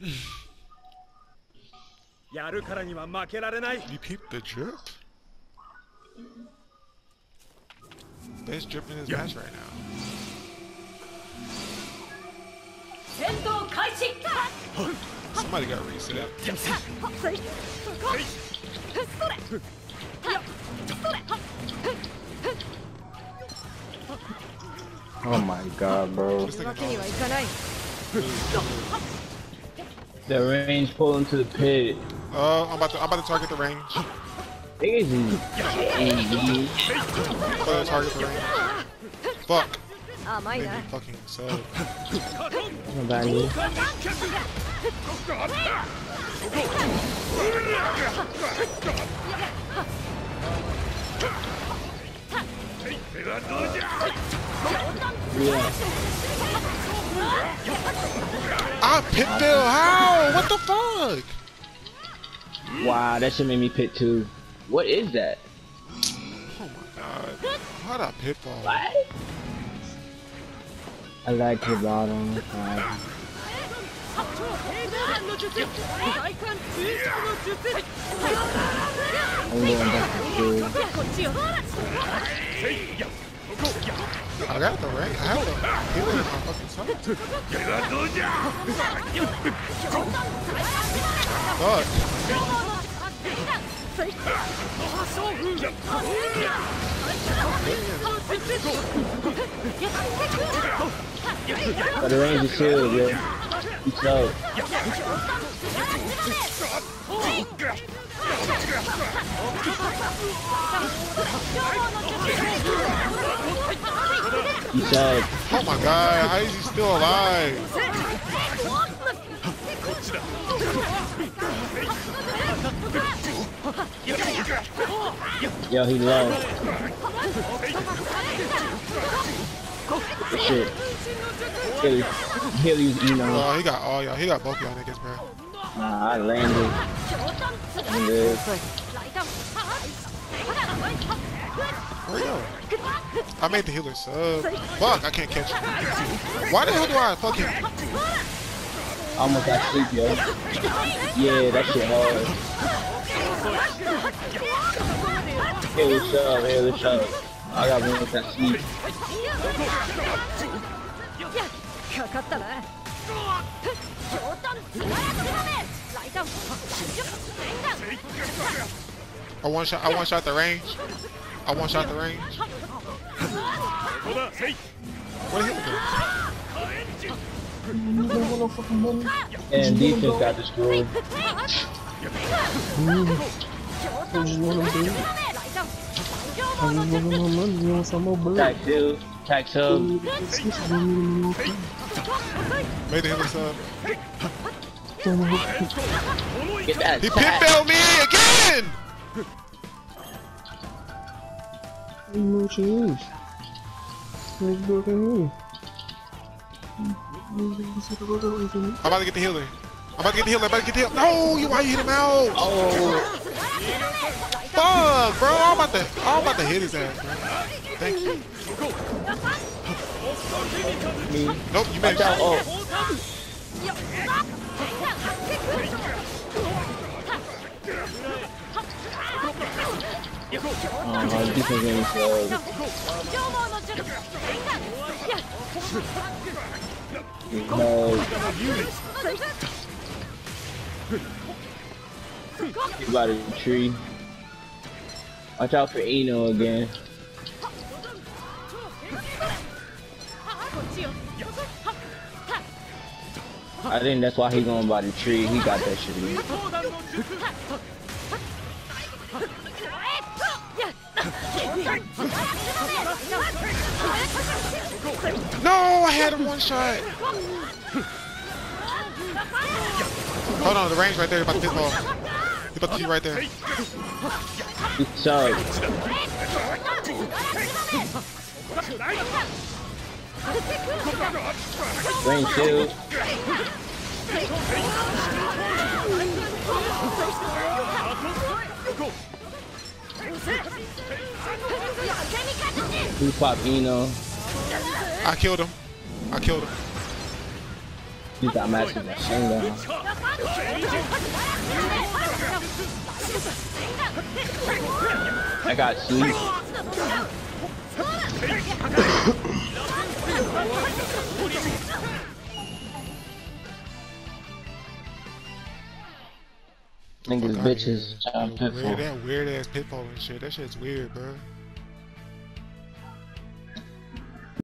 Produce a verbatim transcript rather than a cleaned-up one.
You peeped the drip? Best drip in his match right now. Somebody got reset. Oh my god, bro. The range pull into the pit. Uh, I'm about to, I'm about to target the range. Easy. I'm about to target the range. Fuck. Maybe fucking sub. Nobody. Yeah. I pit fail. How? What the fuck? Wow, that shit made me pit too. What is that? Oh my god. How'd I pit fall? What? I like the bottom. Right. I'm going back to school. I got the range. I have the healer in my fucking side. Fuck. But the range is shield, yo. He's slow. He's slow. Oh my god, how is he still alive? Yo, he low. Shit. Hilly, Hilly's, you know. Oh, he got all y'all. He got both y'all niggas, bro. Nah, I landed. I'm good. Where you go? I made the healer sub. Fuck, I can't catch him. Why the hell do I fucking... I almost got sleep, yo. Yeah, that shit hard. Hey, what's up? Hey, what's up? I got one with that sleep. I one shot. I one shot the range. I one shot the range. Where the hell go? And defense got destroyed. Tag two. Tag two. Made the healer sub. Get that. He pin failed me again! No change. Let's go again. I'm about to get the healer. I'm about to get the healer. I'm about to get the healer. No, you why you hit him out? Oh. Fuck, bro. I'm about to, I'm about to hit his ass, bro. Thank you. Me. Nope, you made it. Oh. Oh, defense getting slow. No. He's about to retreat. Watch out for Eno again. I think that's why he's going by the tree. He got that shit in. No, I had him one shot. Hold on, the range right there. About to pit ball. He's about to be right there. He's sorry. Range shield. Who pop Eno? I killed him. I killed him. He got massive machine gun. I got sleep. Niggas bitches trying to Weird, that weird ass pitfall and shit. That shit's weird, bro.